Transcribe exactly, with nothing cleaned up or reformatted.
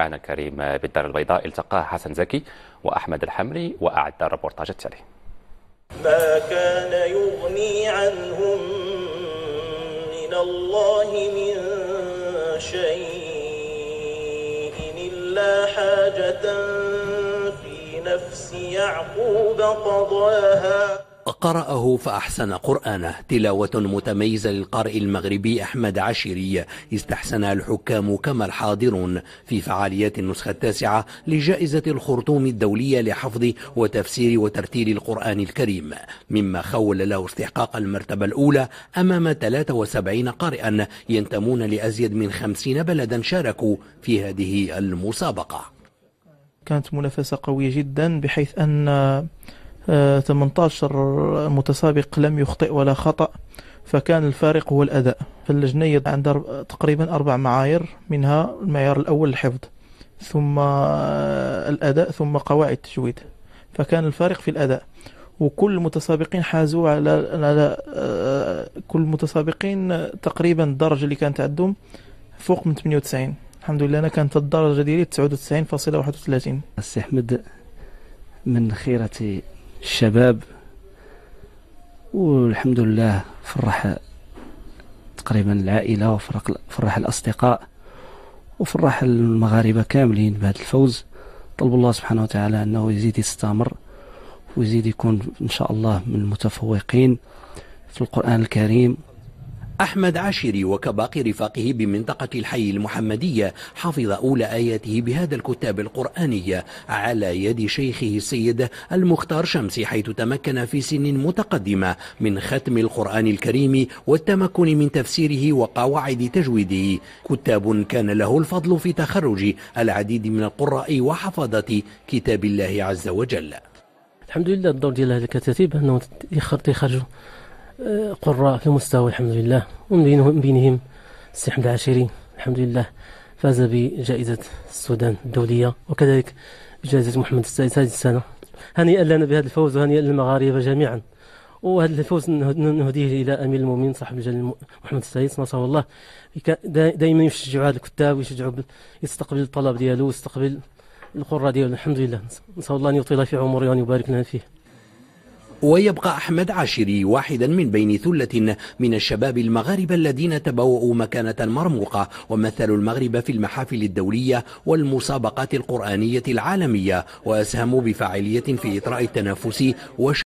القرآن الكريم بالدار البيضاء التقى حسن زكي وأحمد الحمري وأعد الربورتاج التالي. ما كان يغني عنهم من الله من شيء إلا حاجة في نفس يعقوب قضاها. قرأه فأحسن قرآنه، تلاوة متميزة للقارئ المغربي أحمد عشيري استحسنها الحكام كما الحاضرون في فعاليات النسخة التاسعة لجائزة الخرطوم الدولية لحفظ وتفسير وترتيل القرآن الكريم، مما خول له استحقاق المرتبة الأولى أمام ثلاثة وسبعين قارئا ينتمون لأزيد من خمسين بلدا شاركوا في هذه المسابقة. كانت منافسة قوية جدا بحيث أن ثمانية عشر متسابق لم يخطئ ولا خطأ، فكان الفارق هو الأداء. فاللجنة عندها تقريبا أربع معايير، منها المعيار الأول الحفظ، ثم الأداء، ثم قواعد التجويد، فكان الفارق في الأداء. وكل المتسابقين حازوا على, على كل المتسابقين تقريبا الدرجة اللي كانت عندهم فوق من ثمانية وتسعين. الحمد لله أنا كانت الدرجة ديالي تسعة وتسعين فاصلة واحد وثلاثين. السي أحمد من خيرة الشباب، والحمد لله فرح تقريبا العائلة وفرح الأصدقاء وفرح المغاربة كاملين بهذا الفوز. طلب الله سبحانه وتعالى أنه يزيد يستمر ويزيد يكون إن شاء الله من المتفوقين في القرآن الكريم. أحمد عشيري وكباقي رفاقه بمنطقة الحي المحمدية حفظ أولى آياته بهذا الكتاب القرآنية على يد شيخه السيد المختار شمسي، حيث تمكن في سن متقدمة من ختم القرآن الكريم والتمكن من تفسيره وقواعد تجويده، كتاب كان له الفضل في تخرج العديد من القراء وحفظة كتاب الله عز وجل. الحمد لله الدور ديال هذه الكتاتيب أنه يخرجوا قراء في مستوى الحمد لله، ومن بينهم السي أحمد عشيري الحمد لله فاز بجائزة السودان الدولية، وكذلك بجائزة محمد السادس هذه السنة. هنيئا لنا بهذا الفوز وهنيئا للمغاربة جميعا، وهذا الفوز نهديه إلى أمير المؤمنين صاحب الجلالة محمد السادس نصره الله، دائما يشجعوا هذا الكتاب ويشجعوا يستقبل الطلب ديالو ويستقبل القراء ديالو. الحمد لله نسأل الله أن يطيل في عمره وأن يبارك لنا فيه. ويبقى أحمد عشيري واحدا من بين ثلة من الشباب المغاربة الذين تبوأوا مكانة مرموقة ومثلوا المغرب في المحافل الدولية والمسابقات القرآنية العالمية، وأسهموا بفاعلية في إطراء التنافس